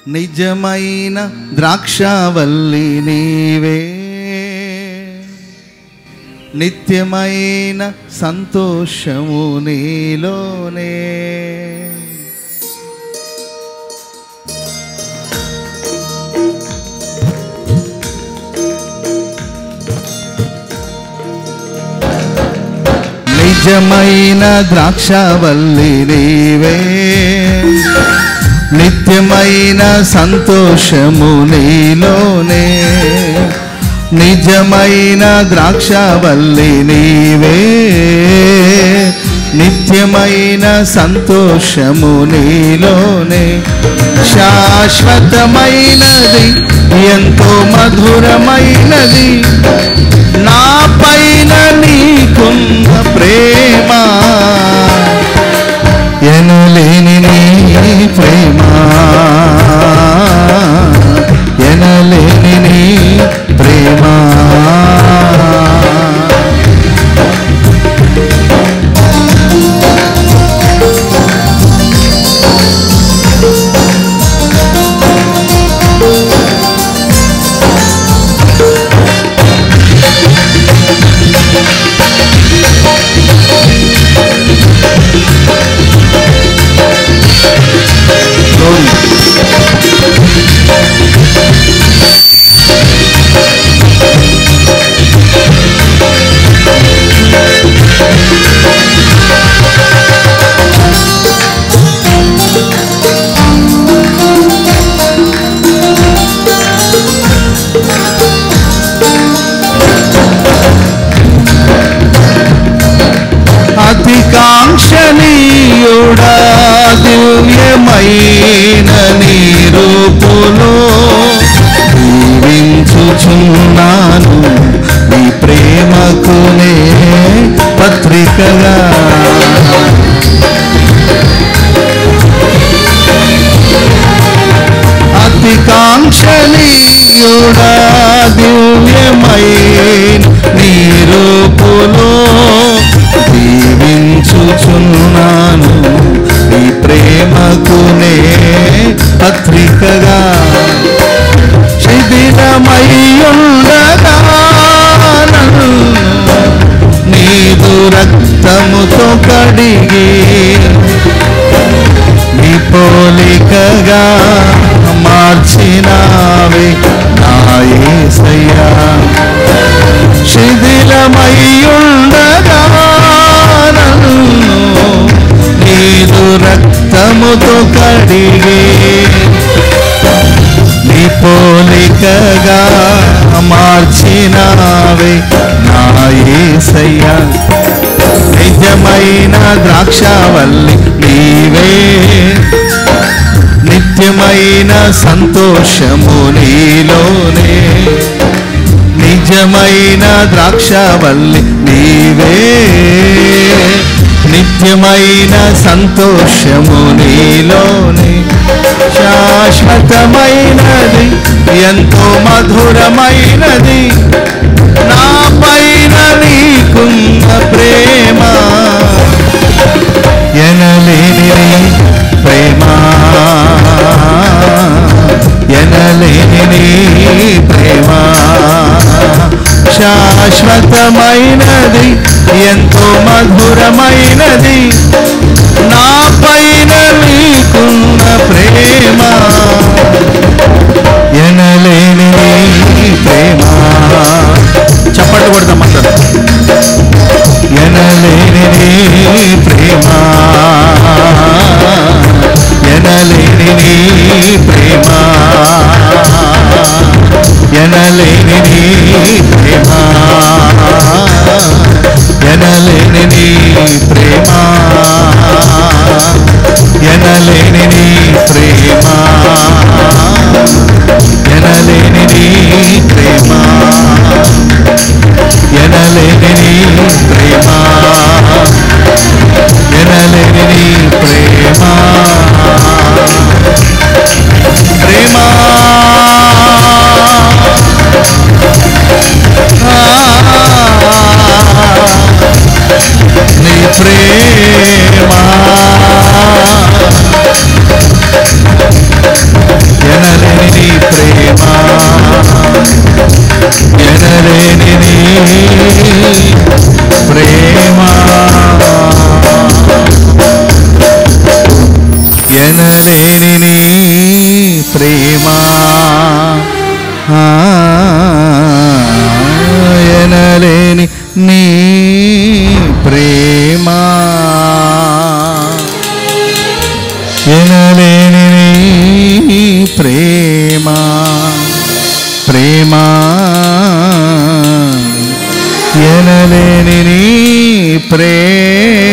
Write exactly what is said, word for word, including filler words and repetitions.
నిజమైన ద్రాక్షవల్లి నీవే, నిత్యమైన సంతోషము నీలోనే. నిజమైన ద్రాక్షవల్లి నీవే, నిత్యమైన సంతోషము నీలోనే. నిజమైన ద్రాక్షవల్లి నీవే, నిత్యమైన సంతోషము నీలోనే. శాశ్వతమైనది ఎంతో మధురమైనది నా పైన నీకున్న ప్రేమ, ఎనలేని నీ ప్రేమ, ఎనలేని నీ ప్రేమ. అతికాంక్షణీయుడా దివ్యమైన నీ రూపులో జీవించుచున్నాను, నీ ప్రేమకునే పత్రికగా. అతికాంక్షణీయుడా దివ్యమైన నీ రూపులో జీవించుచున్నాను, నీ ప్రేమకునే పత్రికగా. శిథిలమయ్యుండగా నన్ను నీదు రక్తముతో కడిగి నీ పోలికగా మార్చినావే నా యేసయ్యా. శిథిలమయ్యుండగా నన్ను నీదు రక్తముతో కడిగి నీ పోలికగా మార్చినావే నా యేసయ్యా. నిజమైన ద్రాక్షవల్లి నీవే, నిత్యమైన సంతోషము నీలోనే. నిజమైన ద్రాక్షవల్లి నీవే, నిత్యమైన సంతోషము నీలోనే. శాశ్వతమైనది ఎంతో మధురమైనది నా పైన నీకున్న ప్రేమ, ఎనలేని ప్రేమ, ఎనలేని ప్రేమ. శాశ్వతమైనది ఎంతో మధురమైనది నా పైన నీకున్న ప్రేమ, ఎనలేని ప్రేమ. చప్పట్లు కొడతామంట. ఎనలేని ప్రేమ, ఎనలేని ప్రేమ, ఎనలేని ప్రేమ, ఎనలేని ప్రేమ, ఎనలేని ప్రేమ, ఎనలేని ప్రేమ, ఎనలేని ప్రేమ, ఎనలేని ప్రేమ. ప్రేమ నీ ప్రేమ ఎనలేని నీ ప్రేమ ఎనలేని నీ ప్రేమ ఎనలేని నీ ప్రేమ ఎనలేని నీ ప్రేమ ప్రేమ ఎనలేని నీ ప్రేమ